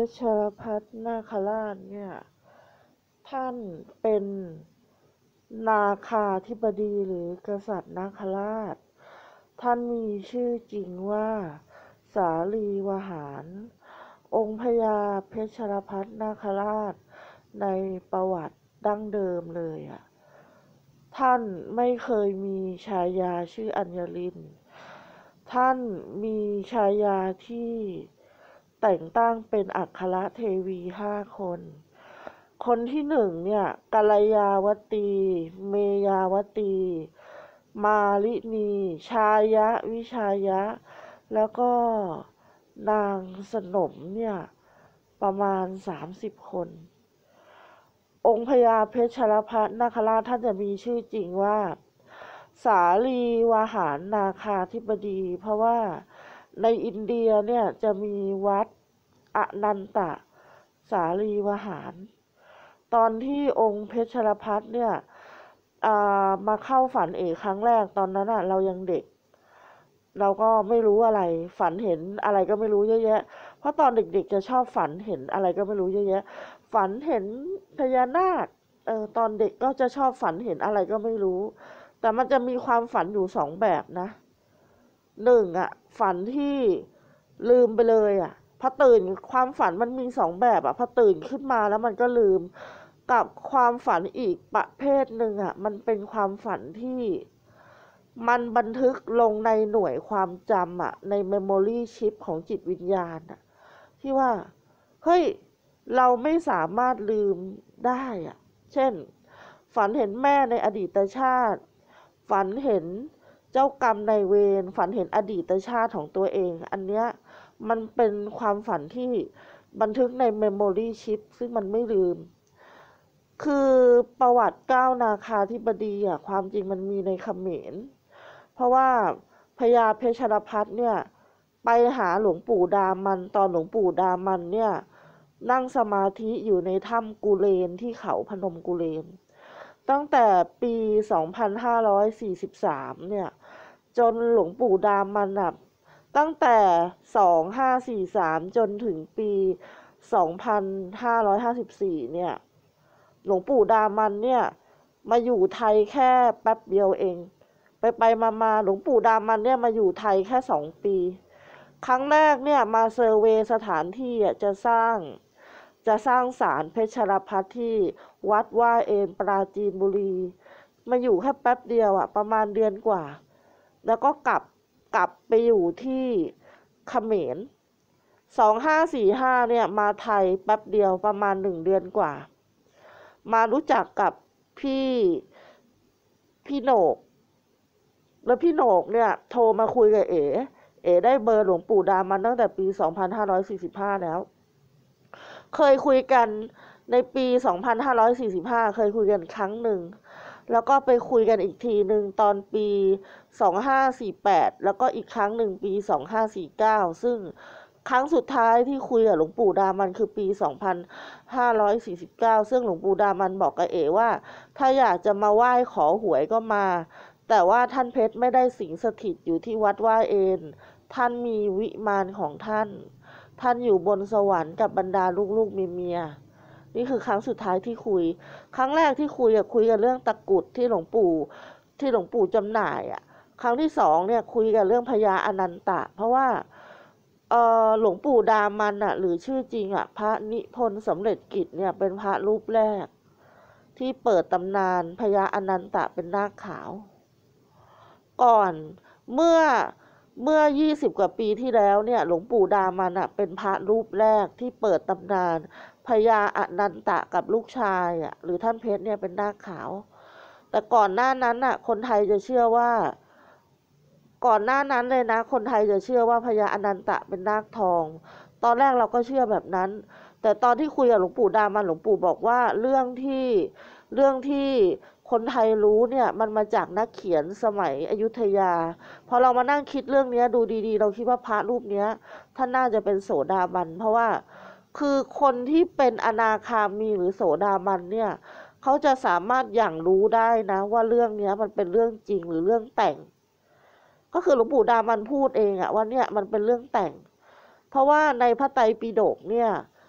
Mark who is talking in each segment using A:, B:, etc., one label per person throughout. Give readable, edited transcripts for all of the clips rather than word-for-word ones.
A: ชรพัฒนาคราชเนี่ยท่านเป็นนาคาธิบดีหรือกษัตริย์นาคราชท่านมีชื่อจริงว่าสาลีวหารองค์พญาเพชรพัฒนาคราชในประวัติดั้งเดิมเลยท่านไม่เคยมีฉายาชื่ออัญญลินท่านมีฉายาที่แต่งตั้งเป็นอัครเทวี5 คนคนที่หนึ่งเนี่ยกัลยาวตีเมยาวตีมาลินีชายะวิชายะแล้วก็นางสนมเนี่ยประมาณ30 คนองค์พญาเพชรพัฒนาคราชท่านจะมีชื่อจริงว่าสาลีวหารนาคาธิบดีเพราะว่าในอินเดียเนี่ยจะมีวัดอนันตสาลีวหารตอนที่องค์เพชรพัฒน์เนี่ยมาเข้าฝันเอกครั้งแรกตอนนั้นเรายังเด็กเราก็ไม่รู้อะไรฝันเห็นอะไรก็ไม่รู้เยอะแยะเพราะตอนเด็กๆจะชอบฝันเห็นอะไรก็ไม่รู้เยอะแยะฝันเห็นพญานาคตอนเด็กก็จะชอบฝันเห็นอะไรก็ไม่รู้แต่มันจะมีความฝันอยู่2 แบบนะ1ฝันที่ลืมไปเลยพอตื่นความฝันมันมี2 แบบพอตื่นขึ้นมาแล้วมันก็ลืมกับความฝันอีกประเภทหนึ่งมันเป็นความฝันที่มันบันทึกลงในหน่วยความจำใน memory chip ของจิตวิญญาณที่ว่าเฮ้ยเราไม่สามารถลืมได้เช่นฝันเห็นแม่ในอดีตชาติฝันเห็นเจ้ากรรมนายเวรฝันเห็นอดีตชาติของตัวเองอันเนี้ยมันเป็นความฝันที่บันทึกใน memory chip ซึ่งมันไม่ลืมคือประวัติ9 นาคาธิบดีความจริงมันมีในเขมรเพราะว่าพญาเพชรพัฒน์เนี่ยไปหาหลวงปู่ดามันตอนหลวงปู่ดามันเนี่ยนั่งสมาธิอยู่ในถ้ำกุเลนที่เขาพนมกุเลนตั้งแต่ปี2543เนี่ยจนหลวงปู่ดามันตั้งแต่2543จนถึงปี2554เนี่ยหลวงปู่ดามันเนี่ยมาอยู่ไทยแค่แป๊บเดียวเองไปมาหลวงปู่ดามันเนี่ยมาอยู่ไทยแค่2 ปีครั้งแรกเนี่ยมาเซอร์เวย์สถานที่จะสร้างศาลเพชรพัฒน์ที่วัดว่าเอนปราจีนบุรีมาอยู่แค่แป๊บเดียวประมาณเดือนกว่าแล้วก็กลับไปอยู่ที่เขมร2545เนี่ยมาไทยแป๊บเดียวประมาณ1 เดือนกว่ามารู้จักกับพี่โหนกแล้วพี่โหนกเนี่ยโทรมาคุยกับเอ๋ได้เบอร์หลวงปู่ดามันตั้งแต่ปี2545แล้วเคยคุยกันในปี2545เคยคุยกันครั้งหนึ่งแล้วก็ไปคุยกันอีกทีหนึ่งตอนปี2548แล้วก็อีกครั้งหนึ่งปี2549ซึ่งครั้งสุดท้ายที่คุยกับหลวงปู่ดามันคือปี2549ซึ่งหลวงปู่ดามันบอกกับเอ๋ว่าถ้าอยากจะมาไหว้ขอหวยก็มาแต่ว่าท่านเพชรไม่ได้สิงสถิตอยู่ที่วัดว่าเอนท่านมีวิมานของท่านอยู่บนสวรรค์กับบรรดาลูกๆเมียนี่คือครั้งสุดท้ายที่คุยครั้งแรกที่คุยกันเรื่องตะกรุดที่หลวงปู่จำหน่ายครั้งที่2เนี่ยคุยกันเรื่องพญาอนันตะเพราะว่าหลวงปู่ดามันหรือชื่อจริงพระนิพนธ์สำเร็จกิจเนี่ยเป็นพระรูปแรกที่เปิดตำนานพญาอนันตะเป็นนาคขาวก่อนเมื่อ20 กว่าปีที่แล้วเนี่ยหลวงปู่ดามันเป็นพระรูปแรกที่เปิดตำนานพญาอนันตะกับลูกชายหรือท่านเพชรเนี่ยเป็นนาคขาวแต่ก่อนหน้านั้นคนไทยจะเชื่อว่าก่อนหน้านั้นเลยนะคนไทยจะเชื่อว่าพญาอนันตะเป็นนาคทองตอนแรกเราก็เชื่อแบบนั้นแต่ตอนที่คุยกับหลวงปู่ดามันหลวงปู่บอกว่าเรื่องที่คนไทยรู้เนี่ยมันมาจากนักเขียนสมัยอยุธยาพอเรามานั่งคิดเรื่องนี้ดูดีๆเราคิดว่าพระรูปนี้ท่านน่าจะเป็นโสดาบันเพราะว่าคือคนที่เป็นอนาคามีหรือโสดาบันเนี่ยเขาจะสามารถอย่างรู้ได้นะว่าเรื่องนี้มันเป็นเรื่องจริงหรือเรื่องแต่งก็คือหลวงปู่ดามันพูดเองว่าเนี่ยมันเป็นเรื่องแต่งเพราะว่าในพระไตรปิฎกเนี่ย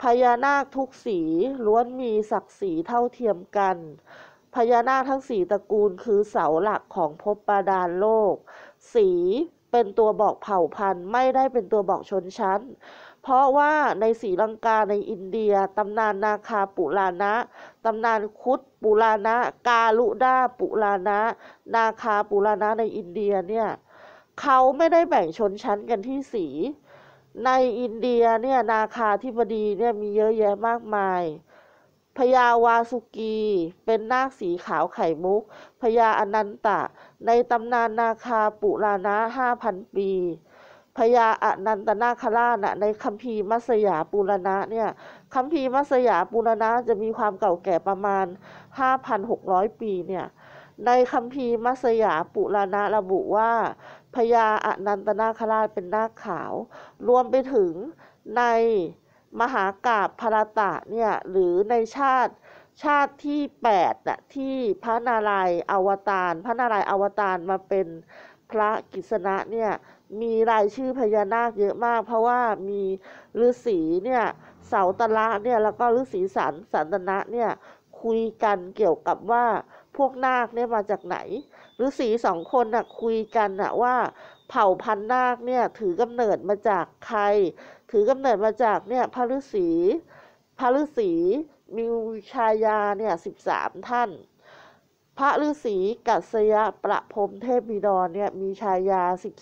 A: พญานาคทุกสีล้วนมีศักดิ์ศรีเท่าเทียมกันพญานาคทั้งสี่ตระกูลคือเสาหลักของภพบาดาลโลกสีเป็นตัวบอกเผ่าพันธุ์ไม่ได้เป็นตัวบอกชนชั้นเพราะว่าในศรีลังกาในอินเดียตำนานนาคาปุราณะตำนานคุดปุราณะกาลุดาปุราณะนาคาปุราณะในอินเดียเนี่ยเขาไม่ได้แบ่งชนชั้นกันที่สีในอินเดียเนี่ยนาคาธิบดีเนี่ยมีเยอะแยะมากมายพญาวาสุกีเป็นนาคสีขาวไข่มุกพญาอนันตะในตำนานนาคาปุราณะ 5,000 ปีพญาอนันตนาคราชในคัมภีร์มัสยาปุรณะเนี่ยคัมภีร์มัสยาปุรณะจะมีความเก่าแก่ประมาณ 5,600 ปีเนี่ยในคัมภีร์มัสยาปุราณะระบุว่าพญาอนันตนาคราชเป็นนาคขาวรวมไปถึงในมหากาพย์ภรตะเนี่ยหรือในชาติที่8น่ะที่พระนารายณ์อวตารมาเป็นพระกฤษณะเนี่ยมีรายชื่อพญานาคเยอะมากเพราะว่ามีฤาษีเนี่ยเสาตละเนี่ยแล้วก็ฤาษีสันตนะเนี่ยคุยกันเกี่ยวกับว่าพวกนาคเนี่ยมาจากไหนฤาษี2 คนน่ะคุยกันน่ะว่าเผ่าพันธุ์นาคเนี่ยถือกำเนิดมาจากใครถือกำเนิดมาจากเนี่ยพระฤาษีมีชายาเนี่ย13 ท่านพระฤาษีกัสยประพรหมเทพบิดรเนี่ยมีชายา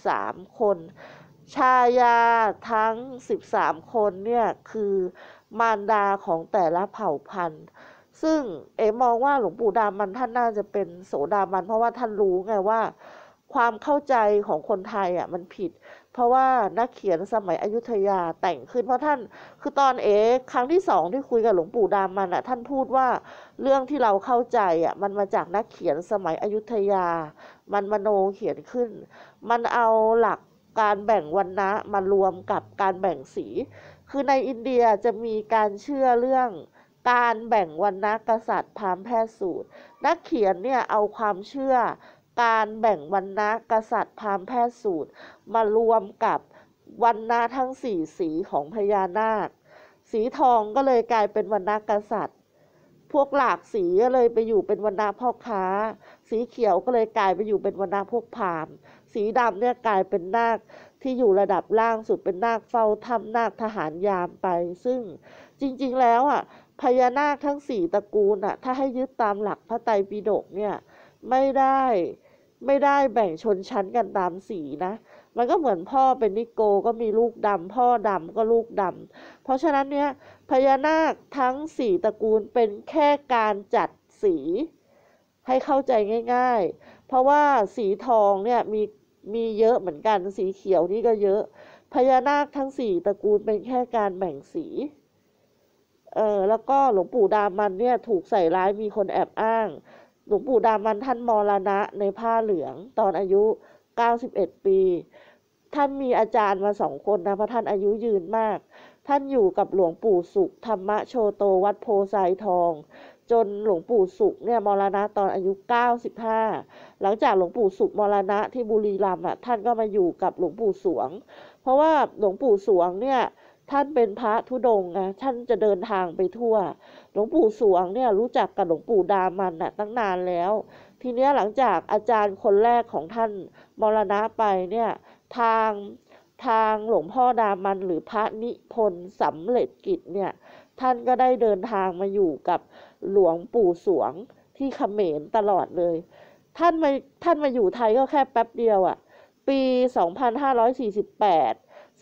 A: 13 คนชายาทั้ง13 คนเนี่ยคือมารดาของแต่ละเผ่าพันธุ์ซึ่งมองว่าหลวงปู่ดามันท่านน่าจะเป็นโสดาบันเพราะว่าท่านรู้ไงว่าความเข้าใจของคนไทยมันผิดเพราะว่านักเขียนสมัยอยุธยาแต่งขึ้นเพราะท่านคือตอนครั้งที่2ที่คุยกับหลวงปู่ดามันท่านพูดว่าเรื่องที่เราเข้าใจมันมาจากนักเขียนสมัยอยุธยามันมโนเขียนขึ้นมันเอาหลักการแบ่งวรรณะมารวมกับการแบ่งสีคือในอินเดียจะมีการเชื่อเรื่องการแบ่งวรรณะกษัตริย์พราหมณ์แพทย์สูตรนักเขียนเนี่ยเอาความเชื่อการแบ่งวรรณะกษัตริย์พราหมณ์แพทย์สูตรมารวมกับวรรณะทั้ง4 สีของพญานาคสีทองก็เลยกลายเป็นวรรณะกษัตริย์พวกหลากสีก็เลยไปอยู่เป็นวรรณะพ่อค้าสีเขียวก็เลยกลายไปอยู่เป็นวรรณะพวกพราหมณ์สีดำเนี่ยกลายเป็นนาคที่อยู่ระดับล่างสุดเป็นนาคเฝ้าถ้ำนาคทหารยามไปซึ่งจริงๆแล้วพญานาคทั้ง4 ตระกูลถ้าให้ยึดตามหลักพระไตรปิฎกเนี่ยไม่ได้แบ่งชนชั้นกันตามสีนะมันก็เหมือนพ่อเป็นนิโกก็มีลูกดำพ่อดำก็ลูกดำเพราะฉะนั้นเนี่ยพญานาคทั้ง4 ตระกูลเป็นแค่การจัดสีให้เข้าใจง่ายๆเพราะว่าสีทองเนี่ยมีเยอะเหมือนกันสีเขียวนี่ก็เยอะพญานาคทั้ง4 ตระกูลเป็นแค่การแบ่งสีแล้วก็หลวงปู่ดามันเนี่ยถูกใส่ร้ายมีคนแอบอ้างหลวงปู่ดามันท่านมรณะในผ้าเหลืองตอนอายุ91 ปีท่านมีอาจารย์มา2 คนนะเพราะท่านอายุยืนมากท่านอยู่กับหลวงปู่สุขธรรมโชโตวัดโพไซทองจนหลวงปู่สุขเนี่ยมรณะตอนอายุ95หลังจากหลวงปู่สุขมรณะที่บุรีรัมย์ท่านก็มาอยู่กับหลวงปู่สวงเพราะว่าหลวงปู่สวงเนี่ยท่านเป็นพระธุดงค์ท่านจะเดินทางไปทั่วหลวงปู่สวงเนี่ยรู้จักกับหลวงปู่ดามันตั้งนานแล้วทีนี้หลังจากอาจารย์คนแรกของท่านมรณะไปเนี่ยทางหลวงพ่อดามันหรือพระนิพนธ์สำเร็จกิจเนี่ยท่านก็ได้เดินทางมาอยู่กับหลวงปู่สวงที่เขมรตลอดเลยท่านมาอยู่ไทยก็แค่แป๊บเดียวปี2548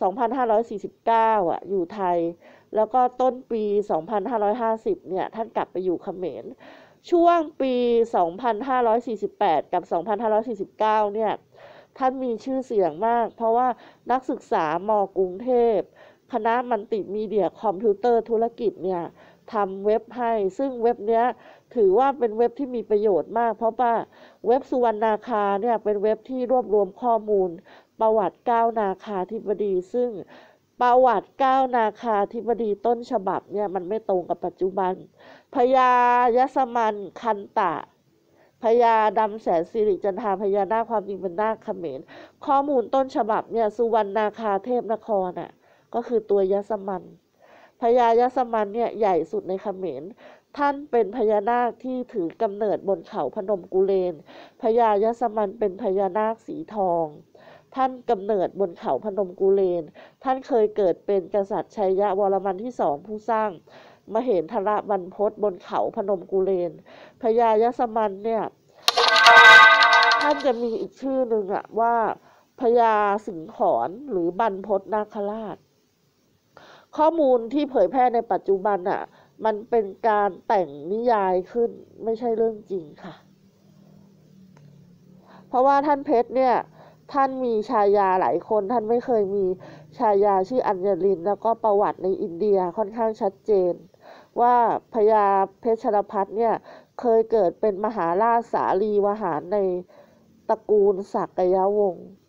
A: 2549อยู่ไทยแล้วก็ต้นปี2550เนี่ยท่านกลับไปอยู่เขมรช่วงปี2548กับ2549เนี่ยท่านมีชื่อเสียงมากเพราะว่านักศึกษามกรุงเทพคณะมัลติมีเดียคอมพิวเตอร์ธุรกิจเนี่ยทำเว็บให้ซึ่งเว็บเนี้ยถือว่าเป็นเว็บที่มีประโยชน์มากเพราะว่าเว็บสุวรรณาคาเนี่ยเป็นเว็บที่รวบรวมข้อมูลประวัติ9 นาคาธิบดีซึ่งประวัติ9 นาคาธิบดีต้นฉบับเนี่ยมันไม่ตรงกับปัจจุบันพญายสมันคันตะพญาดำแสนสิริจันทราพญานาคความจริงเป็นนาคเขมรข้อมูลต้นฉบับเนี่ยสุวรรณาคาเทพนครก็คือตัวยสมันพญายสมันเนี่ยใหญ่สุดในเขมรท่านเป็นพญานาคที่ถือกำเนิดบนเขาพนมกุเลนพญายสมันเป็นพญานาคสีทองท่านกำเนิดบนเขาพนมกุเลนท่านเคยเกิดเป็นกษัตริย์ชัยยวรมันที่สองผู้สร้างมเหนทรบรรพตบนเขาพนมกุเลนพญายสมันเนี่ยท่านจะมีอีกชื่อหนึ่งอะว่าพญาสิงขรหรือบรรพตนาคราชข้อมูลที่เผยแพร่ในปัจจุบันอะมันเป็นการแต่งนิยายขึ้นไม่ใช่เรื่องจริงค่ะเพราะว่าท่านเพชรเนี่ยท่านมีฉายาหลายคนท่านไม่เคยมีฉายาชื่ออัญลินแล้วก็ประวัติในอินเดียค่อนข้างชัดเจนว่าพญาเพชรพัฒน์เนี่ยเคยเกิดเป็นมหาราชสาลีวหารในตระกูลศักยวงศ์